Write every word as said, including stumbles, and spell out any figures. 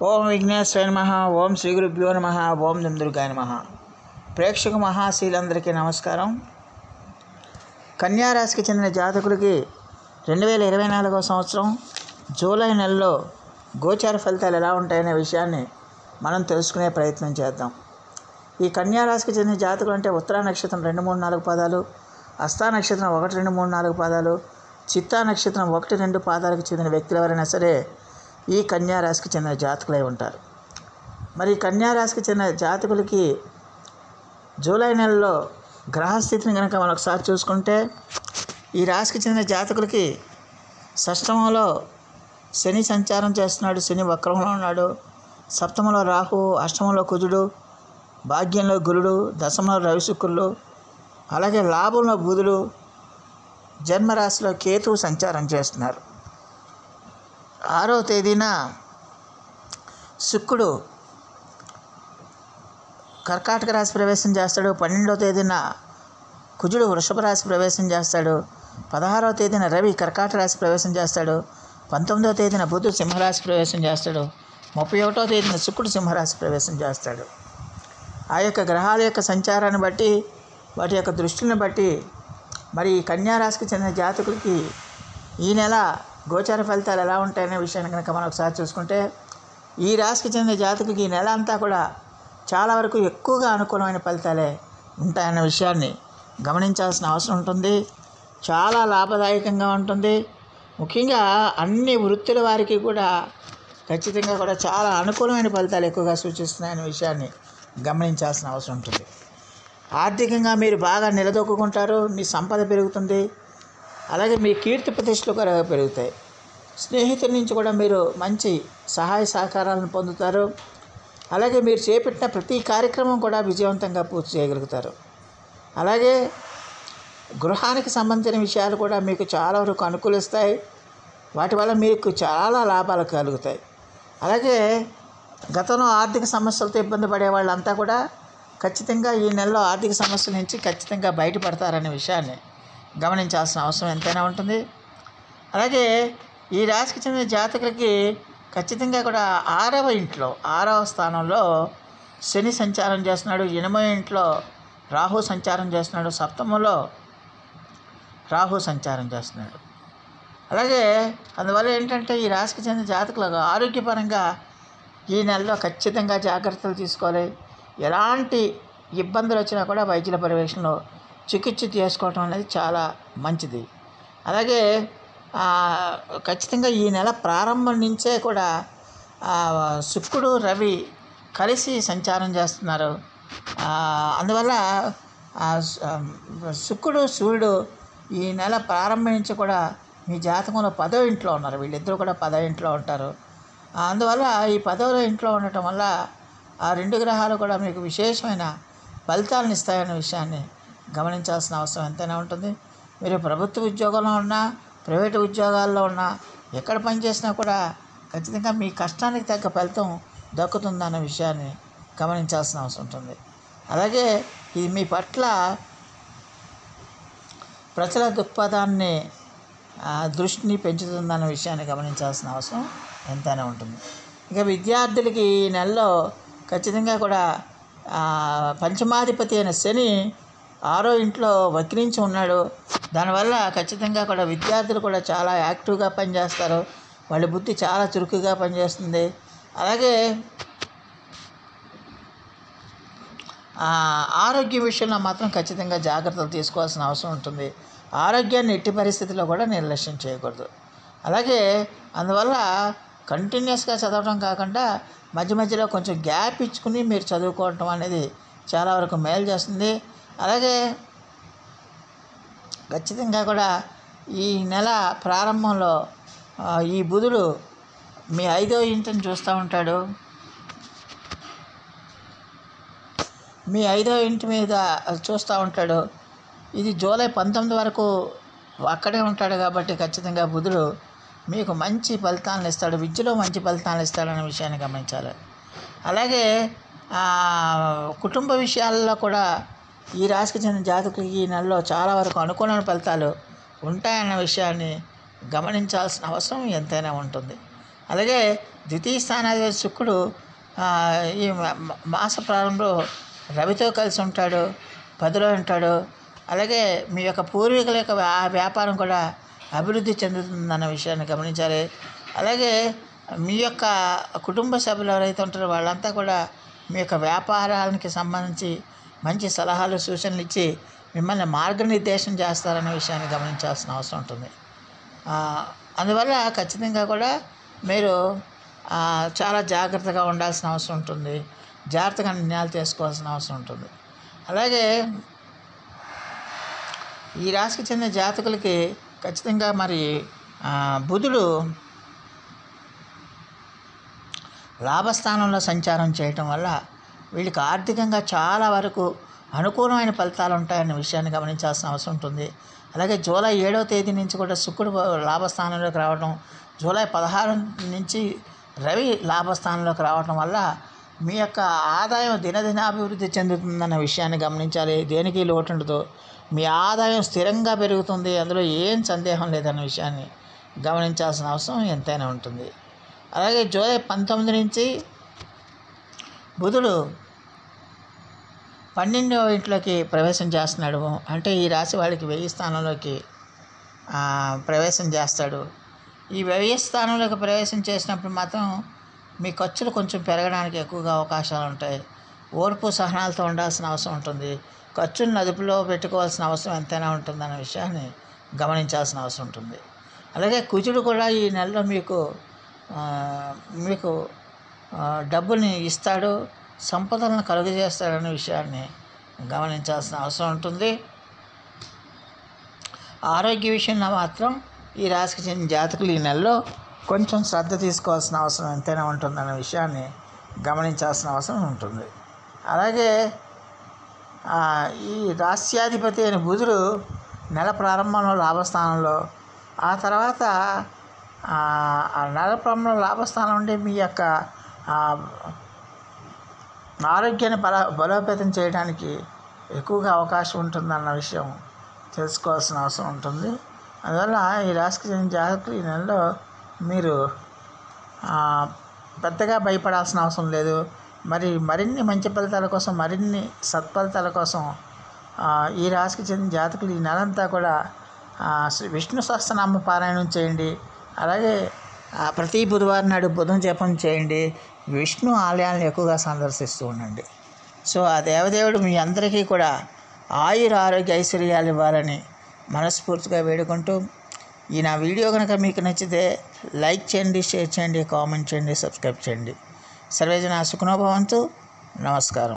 ఓం విఘ్నేశ్వరాయ నమః. ఓం శ్రీ గురుభ్యో నమః. ఓం దుర్గాయ నమః. ప్రేక్షక మహాశీలందరికీ నమస్కారం. కన్యారాశికి చెందిన జాతకులకి రెండు వేల ఇరవై నాలుగవ సంవత్సరం జూలై నెలలో గోచార ఫలితాలు ఎలా ఉంటాయనే విషయాన్ని మనం తెలుసుకునే ప్రయత్నం చేద్దాం. ఈ కన్యారాశికి చెందిన జాతకులు అంటే ఉత్తరా నక్షత్రం రెండు మూడు నాలుగు పాదాలు, హస్తా నక్షత్రం ఒకటి రెండు మూడు నాలుగు పాదాలు, చిత్తా నక్షత్రం ఒకటి రెండు పాదాలకు చెందిన వ్యక్తులు ఎవరైనా సరే ఈ కన్యారాశికి చెందిన జాతకులై ఉంటారు. మరి ఈ కన్యారాశికి చెందిన జాతకులకి జూలై నెలలో గ్రహస్థితిని కనుక మనం ఒకసారి చూసుకుంటే, ఈ రాశికి చెందిన జాతకులకి షష్టమంలో శని సంచారం చేస్తున్నాడు. శని వక్రంలో ఉన్నాడు. సప్తమంలో రాహు, అష్టమంలో కుజుడు, భాగ్యంలో గురుడు, దశమంలో రవి శుక్రులు, అలాగే లాభంలో బుధుడు, జన్మరాశిలో కేతువు సంచారం చేస్తున్నారు. ఆరో తేదీన శుక్రుడు కర్కాటక రాశి ప్రవేశం చేస్తాడు. పన్నెండవ తేదీన కుజుడు వృషభ రాశి ప్రవేశం చేస్తాడు. పదహారవ తేదీన రవి కర్కాటక రాశి ప్రవేశం చేస్తాడు. పంతొమ్మిదవ తేదీన బుధుడు సింహరాశి ప్రవేశం చేస్తాడు. ముప్పై ఒకటవ తేదీన శుక్రుడు సింహరాశి ప్రవేశం చేస్తాడు. ఆ యొక్క గ్రహాల యొక్క సంచారాన్ని బట్టి, వాటి యొక్క దృష్టిని బట్టి మరి ఈ కన్యారాశికి చెందిన జాతకులకి ఈ నెల గోచార ఫలితాలు ఎలా ఉంటాయనే విషయాన్ని కనుక మనం ఒకసారి చూసుకుంటే, ఈ రాశికి చెందిన జాతకులకి ఈ నెల అంతా కూడా చాలా వరకు ఎక్కువగా అనుకూలమైన ఫలితాలే ఉంటాయన్న విషయాన్ని గమనించాల్సిన అవసరం ఉంటుంది. చాలా లాభదాయకంగా ఉంటుంది. ముఖ్యంగా అన్ని వృత్తుల వారికి కూడా ఖచ్చితంగా కూడా చాలా అనుకూలమైన ఫలితాలు ఎక్కువగా సూచిస్తున్నాయనే విషయాన్ని గమనించాల్సిన అవసరం ఉంటుంది. ఆర్థికంగా మీరు బాగా నిలదొక్కుంటారు. మీ సంపద పెరుగుతుంది. అలాగే మీ కీర్తి ప్రతిష్టలు కూడా పెరుగుతాయి. స్నేహితుల నుంచి కూడా మీరు మంచి సహాయ సహకారాలను పొందుతారు. అలాగే మీరు చేపట్టిన ప్రతి కార్యక్రమం కూడా విజయవంతంగా పూర్తి చేయగలుగుతారు. అలాగే గృహానికి సంబంధించిన విషయాలు కూడా మీకు చాలా వరకు అనుకూలిస్తాయి. వాటి వల్ల మీకు చాలా లాభాలు కలుగుతాయి. అలాగే గతంలో ఆర్థిక సమస్యలతో ఇబ్బంది పడే వాళ్ళంతా కూడా ఖచ్చితంగా ఈ నెలలో ఆర్థిక సమస్యల నుంచి ఖచ్చితంగా బయటపడతారనే విషయాన్ని గమనించాల్సిన అవసరం ఎంతైనా ఉంటుంది. అలాగే ఈ రాశికి చెందిన జాతకులకి ఖచ్చితంగా కూడా ఆరవ ఇంట్లో ఆరవ స్థానంలో శని సంచారం చేస్తున్నాడు. ఎనిమిదవ ఇంట్లో రాహు సంచారం చేస్తున్నాడు. సప్తమంలో రాహు సంచారం చేస్తున్నాడు. అలాగే అందువల్ల ఏంటంటే ఈ రాశికి చెందిన జాతకులకు ఆరోగ్యపరంగా ఈ నెలలో ఖచ్చితంగా జాగ్రత్తలు తీసుకోవాలి. ఎలాంటి ఇబ్బందులు వచ్చినా కూడా వైద్యుల పర్యవేక్షణలో చికిత్స చేసుకోవటం అనేది చాలా మంచిది. అలాగే ఖచ్చితంగా ఈ నెల ప్రారంభం నుంచే కూడా శుక్రుడు రవి కలిసి సంచారం చేస్తున్నారు. అందువల్ల శుక్రుడు సూర్యుడు ఈ నెల ప్రారంభం నుంచి కూడా మీ జాతకంలో పదో ఇంట్లో ఉన్నారు. వీళ్ళిద్దరూ కూడా పదో ఇంట్లో ఉంటారు. అందువల్ల ఈ పదో ఇంట్లో ఉండటం వల్ల ఆ రెండు గ్రహాలు కూడా మీకు విశేషమైన ఫలితాలను ఇస్తాయనే విషయాన్ని గమనించాల్సిన అవసరం ఎంతైనా ఉంటుంది. మీరు ప్రభుత్వ ఉద్యోగంలో ఉన్నా, ప్రైవేటు ఉద్యోగాల్లో ఉన్నా, ఎక్కడ పనిచేసినా కూడా ఖచ్చితంగా మీ కష్టానికి తగ్గ ఫలితం దక్కుతుందన్న విషయాన్ని గమనించాల్సిన అవసరం ఉంటుంది. అలాగే ఇది మీ పట్ల ప్రజల దృక్పథాన్ని దృష్టిని పెంచుతుందన్న విషయాన్ని గమనించాల్సిన అవసరం ఎంతైనా ఉంటుంది. ఇక విద్యార్థులకి ఈ నెలలో ఖచ్చితంగా కూడా పంచమాధిపతి అయిన శని ఆరో ఇంట్లో వక్రించి ఉన్నాడు. దానివల్ల ఖచ్చితంగా కూడా విద్యార్థులు కూడా చాలా యాక్టివ్గా పనిచేస్తారు. వాళ్ళ బుద్ధి చాలా చురుకుగా పనిచేస్తుంది. అలాగే ఆరోగ్య విషయంలో మాత్రం ఖచ్చితంగా జాగ్రత్తలు తీసుకోవాల్సిన అవసరం ఉంటుంది. ఆరోగ్యాన్ని ఎట్టి పరిస్థితుల్లో కూడా నిర్లక్ష్యం చేయకూడదు. అలాగే అందువల్ల కంటిన్యూస్గా చదవడం కాకుండా మధ్య మధ్యలో కొంచెం గ్యాప్ ఇచ్చుకుని మీరు చదువుకోవటం అనేది చాలా వరకు మేలు చేస్తుంది. అలాగే ఖచ్చితంగా కూడా ఈ నెల ప్రారంభంలో ఈ బుధుడు మీ ఐదో ఇంటిని చూస్తూ ఉంటాడు. మీ ఐదో ఇంటి మీద చూస్తూ ఉంటాడు. ఇది జూలై పంతొమ్మిది వరకు అక్కడే ఉంటాడు. కాబట్టి ఖచ్చితంగా బుధుడు మీకు మంచి ఫలితాలను ఇస్తాడు. విద్యలో మంచి ఫలితాలను ఇస్తాడనే విషయాన్ని గమనించాలి. అలాగే కుటుంబ విషయాల్లో కూడా ఈ రాశికి చెందిన జాతకులకి ఈ నెలలో చాలా వరకు అనుకూలమైన ఫలితాలు ఉంటాయన్న విషయాన్ని గమనించాల్సిన అవసరం ఎంతైనా ఉంటుంది. అలాగే ద్వితీయ స్థానాధిపతి శుక్రుడు ఈ మాస ప్రారంభంలో రవితో కలిసి ఉంటాడు, పదిలో ఉంటాడు. అలాగే మీ యొక్క పూర్వీకుల యొక్క వ్యాపారం కూడా అభివృద్ధి చెందుతుందన్న విషయాన్ని గమనించాలి. అలాగే మీ యొక్క కుటుంబ సభ్యులు ఎవరైతే ఉంటారో వాళ్ళంతా కూడా మీ యొక్క వ్యాపారానికి సంబంధించి మంచి సలహాలు సూచనలు ఇచ్చి మిమ్మల్ని మార్గనిర్దేశం చేస్తారనే విషయాన్ని గమనించాల్సిన అవసరం ఉంటుంది. అందువల్ల ఖచ్చితంగా కూడా మీరు చాలా జాగ్రత్తగా ఉండాల్సిన అవసరం ఉంటుంది, జాగ్రత్తగా నిర్ణయాలు తీసుకోవాల్సిన అవసరం ఉంటుంది. అలాగే ఈ రాశికి చెందిన జాతకులకి ఖచ్చితంగా మరి బుధుడు లాభస్థానంలో సంచారం చేయటం వల్ల వీళ్ళకి ఆర్థికంగా చాలా వరకు అనుకూలమైన ఫలితాలు ఉంటాయన్న విషయాన్ని గమనించాల్సిన అవసరం ఉంటుంది. అలాగే జూలై ఏడవ తేదీ నుంచి కూడా శుక్రుడు లాభస్థానంలోకి రావడం, జూలై పదహారు నుంచి రవి లాభస్థానంలోకి రావడం వల్ల మీ యొక్క ఆదాయం దినదినాభివృద్ధి చెందుతుందన్న విషయాన్ని గమనించాలి. దేనికి లోటు ఉండదు, మీ ఆదాయం స్థిరంగా పెరుగుతుంది, అందులో ఏం సందేహం లేదన్న విషయాన్ని గమనించాల్సిన అవసరం ఎంతైనా ఉంటుంది. అలాగే జూలై పంతొమ్మిది నుంచి బుధుడు పన్నెండవ ఇంట్లోకి ప్రవేశం చేస్తున్నాడు. అంటే ఈ రాశి వాళ్ళకి వెయ్యి స్థానంలోకి ప్రవేశం చేస్తాడు. ఈ వ్యయ స్థానంలోకి ప్రవేశం చేసినప్పుడు మాత్రం మీ ఖర్చులు కొంచెం పెరగడానికి ఎక్కువగా అవకాశాలు ఉంటాయి. ఓర్పు సహనాలతో ఉండాల్సిన అవసరం ఉంటుంది. ఖర్చులను అదుపులో పెట్టుకోవాల్సిన అవసరం ఎంతైనా ఉంటుందన్న విషయాన్ని గమనించాల్సిన అవసరం ఉంటుంది. అలాగే కుజుడు కూడా ఈ నెలలో మీకు మీకు డబ్బుల్ని ఇస్తాడు, సంపదలను కలుగజేస్తాడనే విషయాన్ని గమనించాల్సిన అవసరం ఉంటుంది. ఆరోగ్య విషయంలో మాత్రం ఈ రాశికి చెందిన జాతకులు ఈ నెలలో కొంచెం శ్రద్ధ తీసుకోవాల్సిన అవసరం ఎంతైనా ఉంటుందన్న విషయాన్ని గమనించాల్సిన అవసరం ఉంటుంది. అలాగే ఈ రాశ్యాధిపతి అయిన బుధుడు నెల ప్రారంభంలో లాభస్థానంలో, ఆ తర్వాత ఆ నెల ప్రారంభంలో లాభస్థానం ఉండి మీ యొక్క ఆరోగ్యాన్ని బల బలోపేతం చేయడానికి ఎక్కువగా అవకాశం ఉంటుందన్న విషయం తెలుసుకోవాల్సిన అవసరం ఉంటుంది. అందువల్ల ఈ రాశికి చెందిన జాతకులు ఈ నెలలో మీరు పెద్దగా భయపడాల్సిన అవసరం లేదు. మరి మరిన్ని మంచి ఫలితాల కోసం, మరిన్ని సత్ఫలితాల కోసం ఈ రాశికి చెందిన జాతకులు ఈ నెలంతా కూడా శ్రీ విష్ణు సహస్రనామ పారాయణం చేయండి. అలాగే ప్రతి బుధవారం నాడు బుధం జపం చేయండి. విష్ణు ఆలయాలను ఎక్కువగా సందర్శిస్తూ ఉండండి. సో ఆ దేవదేవుడు మీ అందరికీ కూడా ఆయుర ఆరోగ్య ఐశ్వర్యాలు ఇవ్వాలని మనస్ఫూర్తిగా వేడుకుంటూ, ఈ నా వీడియో కనుక మీకు నచ్చితే లైక్ చేయండి, షేర్ చేయండి, కామెంట్ చేయండి, సబ్స్క్రైబ్ చేయండి. సర్వేజన సుఖనో భవంతు. నమస్కారం.